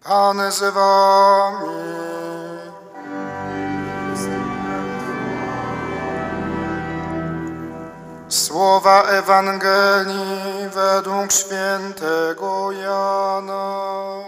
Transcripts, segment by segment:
Pan z wami. Słowa Ewangelii według świętego Jana.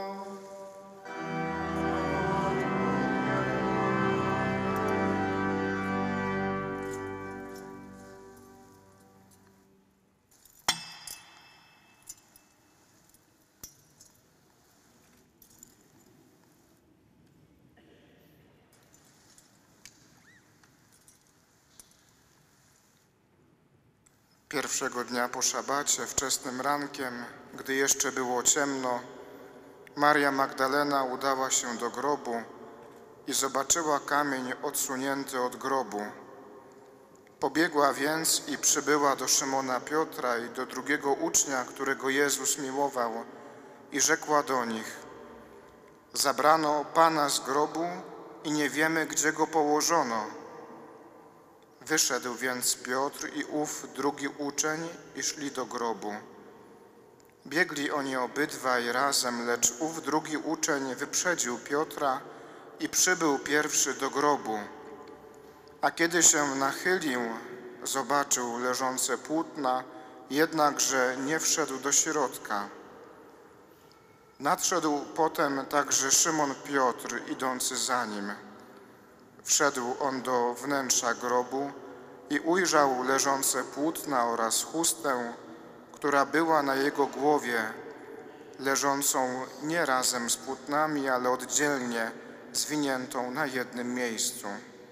Pierwszego dnia po szabacie, wczesnym rankiem, gdy jeszcze było ciemno, Maria Magdalena udała się do grobu i zobaczyła kamień odsunięty od grobu. Pobiegła więc i przybyła do Szymona Piotra i do drugiego ucznia, którego Jezus miłował, i rzekła do nich: zabrano Pana z grobu i nie wiemy, gdzie go położono. Wyszedł więc Piotr i ów drugi uczeń i szli do grobu. Biegli oni obydwaj razem, lecz ów drugi uczeń wyprzedził Piotra i przybył pierwszy do grobu. A kiedy się nachylił, zobaczył leżące płótna, jednakże nie wszedł do środka. Nadszedł potem także Szymon Piotr, idący za nim. Wszedł on do wnętrza grobu i ujrzał leżące płótna oraz chustę, która była na jego głowie, leżącą nie razem z płótnami, ale oddzielnie, zwiniętą na jednym miejscu.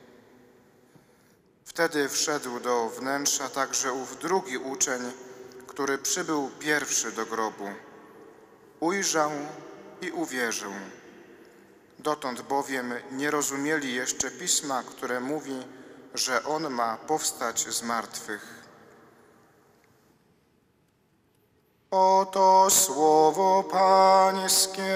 Wtedy wszedł do wnętrza także ów drugi uczeń, który przybył pierwszy do grobu. Ujrzał i uwierzył. Dotąd bowiem nie rozumieli jeszcze Pisma, które mówi, że On ma powstać z martwych. Oto słowo Pańskie.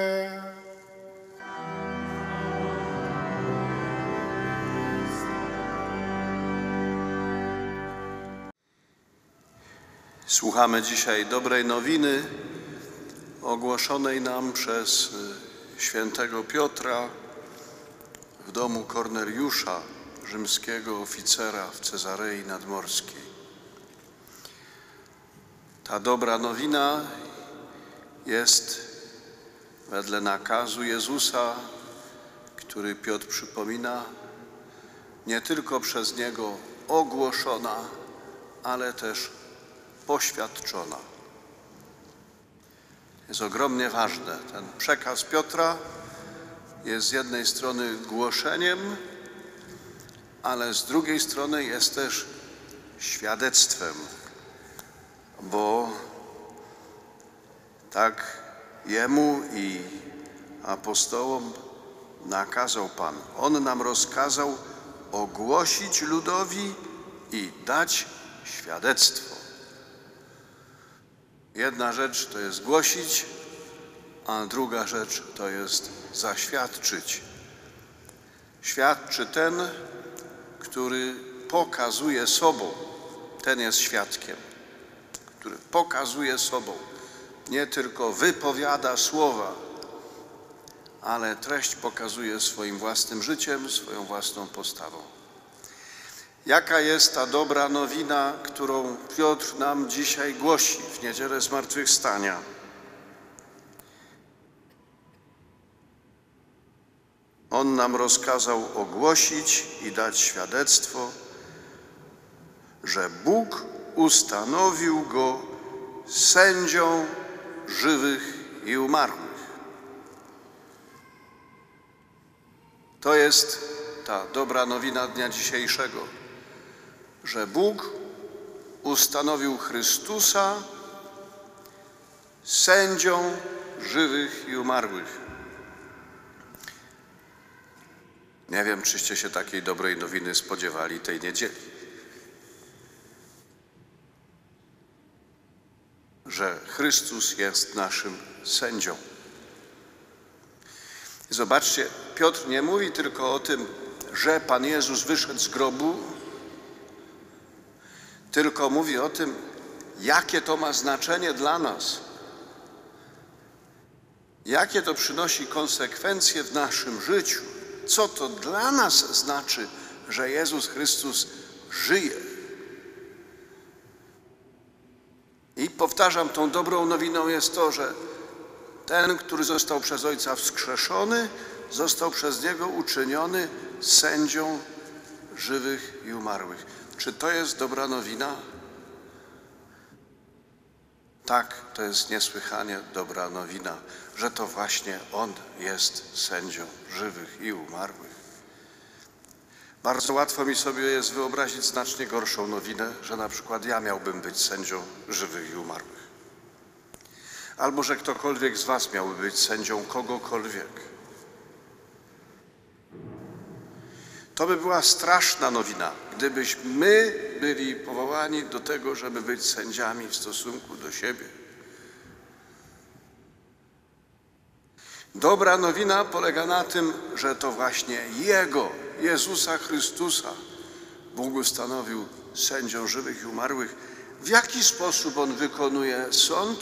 Słuchamy dzisiaj dobrej nowiny ogłoszonej nam przez świętego Piotra w domu Korneliusza, rzymskiego oficera w Cezarei Nadmorskiej. Ta dobra nowina jest wedle nakazu Jezusa, który Piotr przypomina, nie tylko przez Niego ogłoszona, ale też poświadczona. Jest ogromnie ważne. Ten przekaz Piotra jest z jednej strony głoszeniem, ale z drugiej strony jest też świadectwem, bo tak jemu i apostołom nakazał Pan. On nam rozkazał ogłosić ludowi i dać świadectwo. Jedna rzecz to jest głosić, a druga rzecz to jest zaświadczyć. Świadczy ten, który pokazuje sobą, ten jest świadkiem, który pokazuje sobą, nie tylko wypowiada słowa, ale treść pokazuje swoim własnym życiem, swoją własną postawą. Jaka jest ta dobra nowina, którą Piotr nam dzisiaj głosi w Niedzielę Zmartwychwstania? On nam rozkazał ogłosić i dać świadectwo, że Bóg ustanowił go sędzią żywych i umarłych. To jest ta dobra nowina dnia dzisiejszego, że Bóg ustanowił Chrystusa sędzią żywych i umarłych. Nie wiem, czyście się takiej dobrej nowiny spodziewali tej niedzieli. Że Chrystus jest naszym sędzią. Zobaczcie, Piotr nie mówi tylko o tym, że Pan Jezus wyszedł z grobu, tylko mówi o tym, jakie to ma znaczenie dla nas. Jakie to przynosi konsekwencje w naszym życiu? Co to dla nas znaczy, że Jezus Chrystus żyje? I powtarzam, tą dobrą nowiną jest to, że ten, który został przez Ojca wskrzeszony, został przez Niego uczyniony sędzią żywych i umarłych. Czy to jest dobra nowina? Tak, to jest niesłychanie dobra nowina, że to właśnie On jest sędzią żywych i umarłych. Bardzo łatwo mi sobie jest wyobrazić znacznie gorszą nowinę, że na przykład ja miałbym być sędzią żywych i umarłych. Albo że ktokolwiek z was miałby być sędzią kogokolwiek. To by była straszna nowina, gdybyśmy byli powołani do tego, żeby być sędziami w stosunku do siebie. Dobra nowina polega na tym, że to właśnie Jego, Jezusa Chrystusa, Bóg ustanowił sędzią żywych i umarłych. W jaki sposób On wykonuje sąd?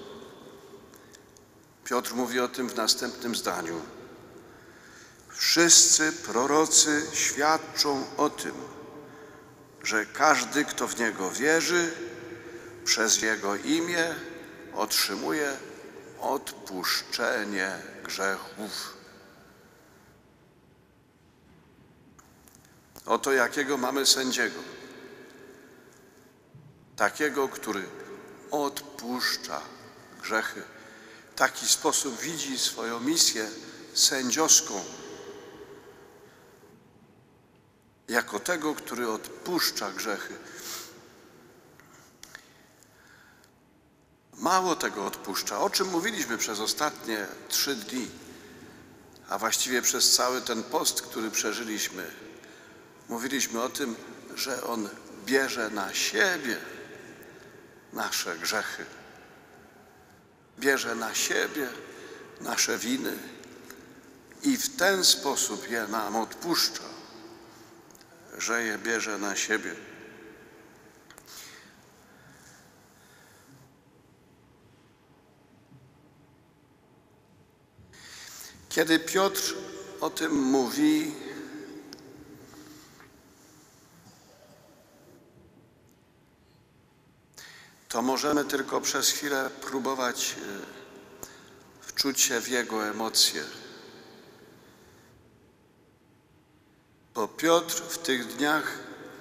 Piotr mówi o tym w następnym zdaniu. Wszyscy prorocy świadczą o tym, że każdy, kto w Niego wierzy, przez Jego imię otrzymuje odpuszczenie grzechów. Oto jakiego mamy sędziego. Takiego, który odpuszcza grzechy. W taki sposób widzi swoją misję sędziowską. Jako tego, który odpuszcza grzechy. Mało tego odpuszcza, o czym mówiliśmy przez ostatnie 3 dni, a właściwie przez cały ten post, który przeżyliśmy. Mówiliśmy o tym, że On bierze na siebie nasze grzechy. Bierze na siebie nasze winy i w ten sposób je nam odpuszcza, że je bierze na siebie. Kiedy Piotr o tym mówi, to możemy tylko przez chwilę próbować wczuć się w jego emocje. Bo Piotr w tych dniach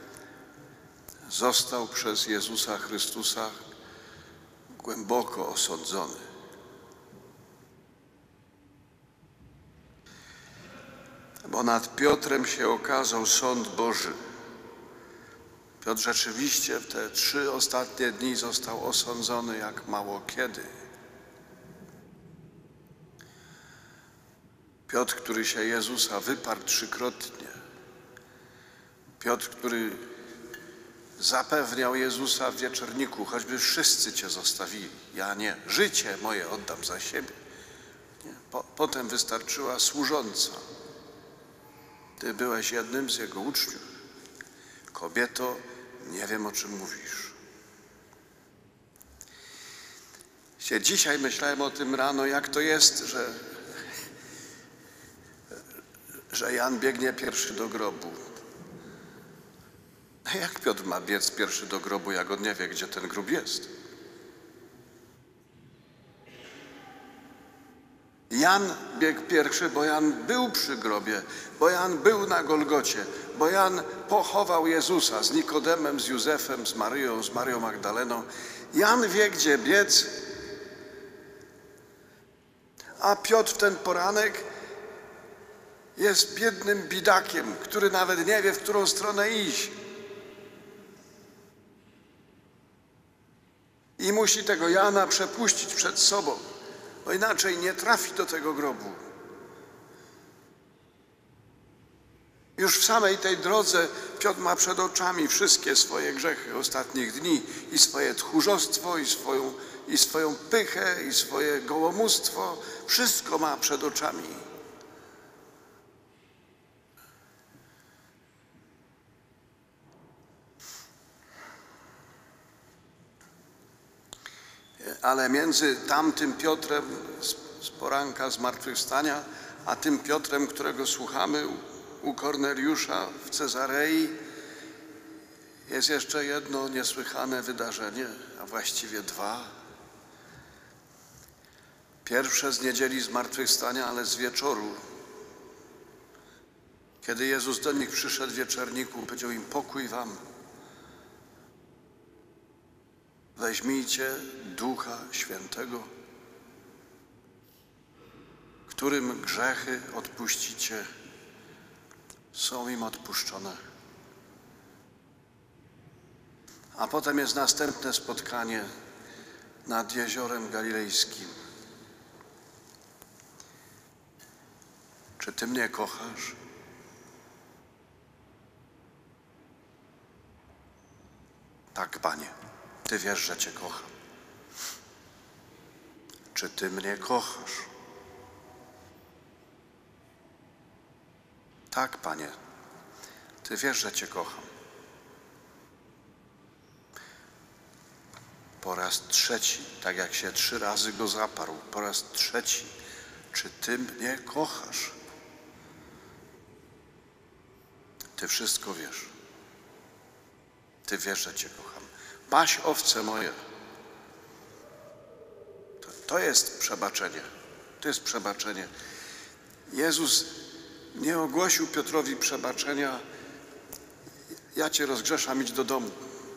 został przez Jezusa Chrystusa głęboko osądzony. Bo nad Piotrem się okazał sąd Boży. Piotr rzeczywiście w te 3 ostatnie dni został osądzony jak mało kiedy. Piotr, który się Jezusa wyparł 3-krotnie. Piotr, który zapewniał Jezusa w wieczorniku, choćby wszyscy Cię zostawili, ja nie, życie moje oddam za siebie. Nie. Potem wystarczyła służąca. Ty byłeś jednym z Jego uczniów. Kobieto, nie wiem, o czym mówisz. Dzisiaj myślałem o tym rano, jak to jest, że Jan biegnie pierwszy do grobu. A jak Piotr ma biec pierwszy do grobu, jak on nie wie, gdzie ten grób jest? Jan biegł pierwszy, bo Jan był przy grobie, bo Jan był na Golgocie, bo Jan pochował Jezusa z Nikodemem, z Józefem, z Marią Magdaleną. Jan wie, gdzie biec, a Piotr w ten poranek jest biednym bidakiem, który nawet nie wie, w którą stronę iść. I musi tego Jana przepuścić przed sobą, bo inaczej nie trafi do tego grobu. Już w samej tej drodze Piotr ma przed oczami wszystkie swoje grzechy ostatnich dni i swoje tchórzostwo, i swoją pychę, i swoje gołomóstwo. Wszystko ma przed oczami. Ale między tamtym Piotrem z poranka zmartwychwstania, a tym Piotrem, którego słuchamy u Korneliusza w Cezarei, jest jeszcze jedno niesłychane wydarzenie, a właściwie dwa. Pierwsze z niedzieli zmartwychwstania, ale z wieczoru. Kiedy Jezus do nich przyszedł w wieczorniku, powiedział im: pokój wam. Weźmijcie Ducha Świętego, którym grzechy odpuścicie, są im odpuszczone. A potem jest następne spotkanie nad Jeziorem Galilejskim. Czy Ty mnie kochasz? Tak, Panie, Ty wiesz, że Cię kocham. Czy Ty mnie kochasz? Tak, Panie, Ty wiesz, że Cię kocham. Po raz trzeci, tak jak się 3 razy go zaparł, po raz trzeci: czy Ty mnie kochasz? Ty wszystko wiesz. Ty wiesz, że Cię kocham. Paś owce moje. To jest przebaczenie. To jest przebaczenie. Jezus nie ogłosił Piotrowi przebaczenia: ja Cię rozgrzeszam, idź do domu.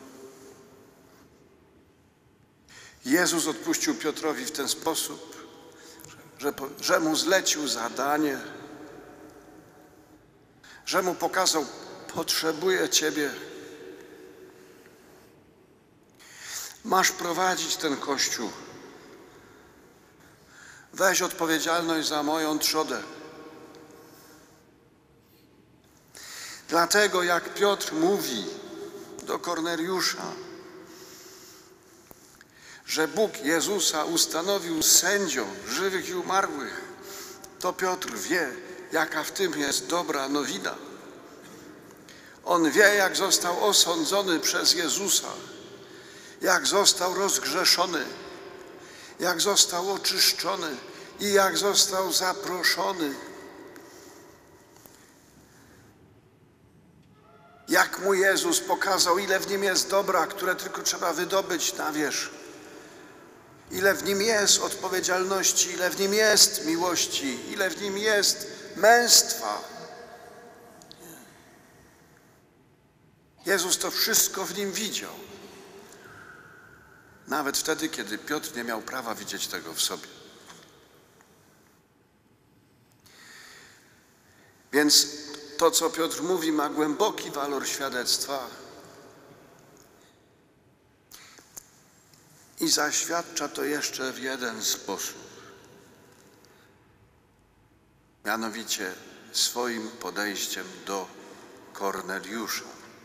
Jezus odpuścił Piotrowi w ten sposób, że mu zlecił zadanie, że mu pokazał: potrzebuję Ciebie. Masz prowadzić ten Kościół. Weź odpowiedzialność za moją trzodę. Dlatego jak Piotr mówi do Korneliusza, że Bóg Jezusa ustanowił sędzią żywych i umarłych, to Piotr wie, jaka w tym jest dobra nowina. On wie, jak został osądzony przez Jezusa, jak został rozgrzeszony, jak został oczyszczony i jak został zaproszony. Jak mu Jezus pokazał, ile w nim jest dobra, które tylko trzeba wydobyć na wierzch. Ile w nim jest odpowiedzialności, ile w nim jest miłości, ile w nim jest męstwa. Jezus to wszystko w nim widział. Nawet wtedy, kiedy Piotr nie miał prawa widzieć tego w sobie. Więc to, co Piotr mówi, ma głęboki walor świadectwa i zaświadcza to jeszcze w jeden sposób. Mianowicie swoim podejściem do Korneliusza.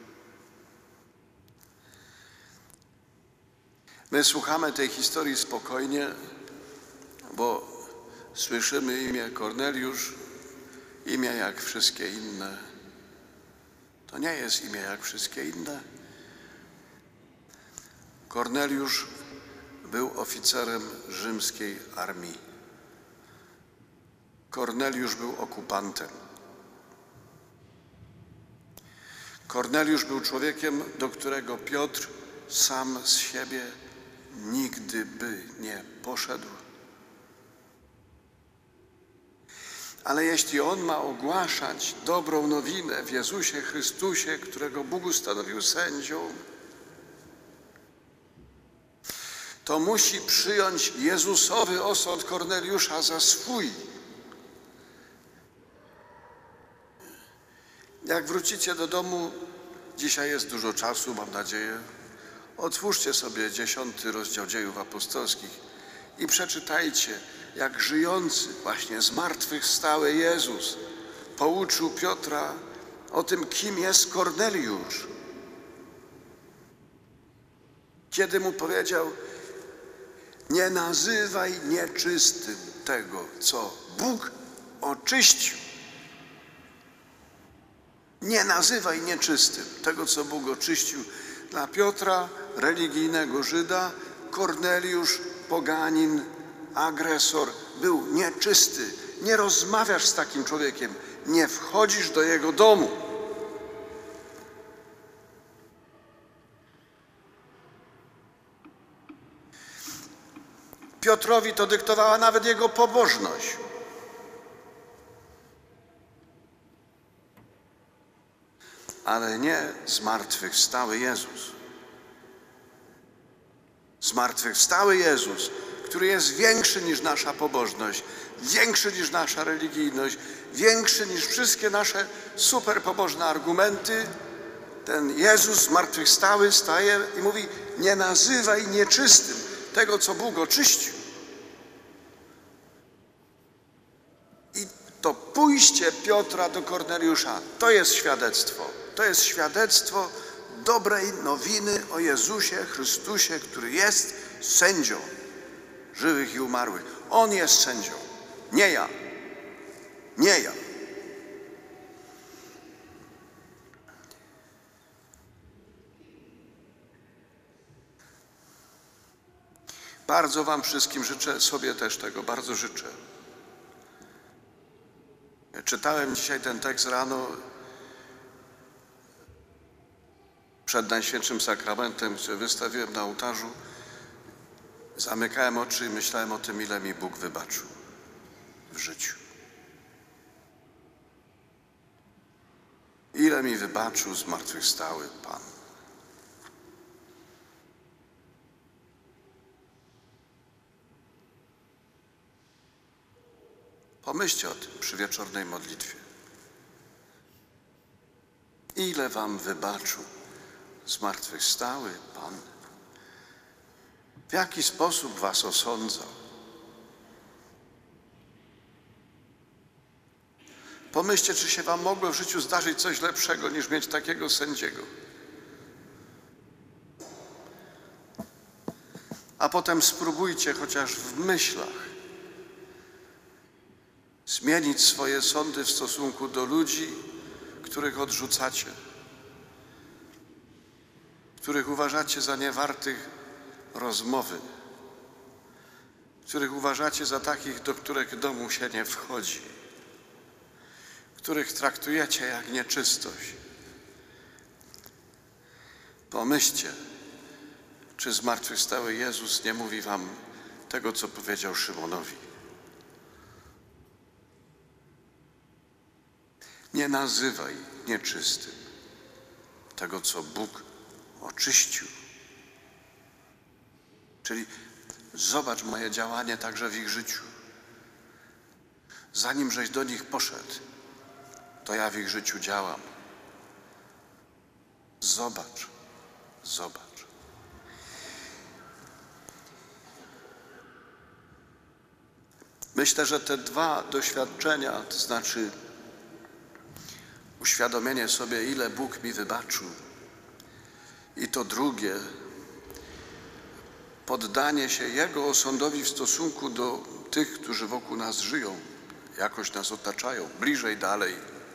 My słuchamy tej historii spokojnie, bo słyszymy imię Korneliusz, imię jak wszystkie inne. To nie jest imię jak wszystkie inne. Korneliusz był oficerem rzymskiej armii. Korneliusz był okupantem. Korneliusz był człowiekiem, do którego Piotr sam z siebie nigdy by nie poszedł. Ale jeśli on ma ogłaszać dobrą nowinę w Jezusie Chrystusie, którego Bóg ustanowił sędzią, to musi przyjąć Jezusowy osąd Korneliusza za swój. Jak wrócicie do domu, dzisiaj jest dużo czasu, mam nadzieję, otwórzcie sobie 10 rozdział Dziejów Apostolskich i przeczytajcie, jak żyjący, właśnie zmartwychwstały Jezus pouczył Piotra o tym, kim jest Korneliusz. Kiedy mu powiedział: nie nazywaj nieczystym tego, co Bóg oczyścił. Nie nazywaj nieczystym tego, co Bóg oczyścił. Dla Piotra, religijnego Żyda, Korneliusz, poganin, agresor, był nieczysty. Nie rozmawiasz z takim człowiekiem, nie wchodzisz do jego domu. Piotrowi to dyktowała nawet jego pobożność. Ale nie zmartwychwstały Jezus. Zmartwychwstały Jezus, który jest większy niż nasza pobożność, większy niż nasza religijność, większy niż wszystkie nasze super pobożne argumenty. Ten Jezus zmartwychwstały staje i mówi: nie nazywaj nieczystym tego, co Bóg oczyścił. I to pójście Piotra do Korneliusza, to jest świadectwo. To jest świadectwo dobrej nowiny o Jezusie Chrystusie, który jest sędzią żywych i umarłych. On jest sędzią, nie ja. Nie ja. Bardzo wam wszystkim życzę, sobie też tego bardzo życzę. Czytałem dzisiaj ten tekst rano przed Najświętszym Sakramentem, który wystawiłem na ołtarzu. Zamykałem oczy i myślałem o tym, ile mi Bóg wybaczył w życiu. Ile mi wybaczył zmartwychwstały Pan. Pomyślcie o tym przy wieczornej modlitwie. Ile wam wybaczył zmartwychwstały Pan? W jaki sposób was osądzał? Pomyślcie, czy się wam mogło w życiu zdarzyć coś lepszego, niż mieć takiego sędziego. A potem spróbujcie chociaż w myślach zmienić swoje sądy w stosunku do ludzi, których odrzucacie, których uważacie za niewartych rozmowy, których uważacie za takich, do których domu się nie wchodzi, których traktujecie jak nieczystość. Pomyślcie, czy zmartwychwstały Jezus nie mówi wam tego, co powiedział Szymonowi. Nie nazywaj nieczystym tego, co Bóg oczyścił. Czyli zobacz moje działanie także w ich życiu. Zanim żeś do nich poszedł, to ja w ich życiu działam. Zobacz, zobacz. Myślę, że te dwa doświadczenia, to znaczy uświadomienie sobie, ile Bóg mi wybaczył, i to drugie, poddanie się Jego osądowi w stosunku do tych, którzy wokół nas żyją, jakoś nas otaczają, bliżej, dalej.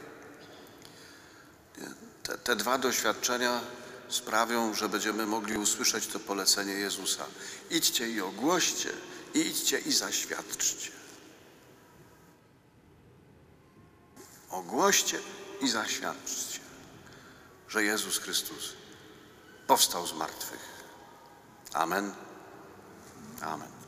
Te dwa doświadczenia sprawią, że będziemy mogli usłyszeć to polecenie Jezusa. Idźcie i ogłoście, idźcie i zaświadczcie. Ogłoście i zaświadczcie, że Jezus Chrystus powstał z martwych. Amen. Amen.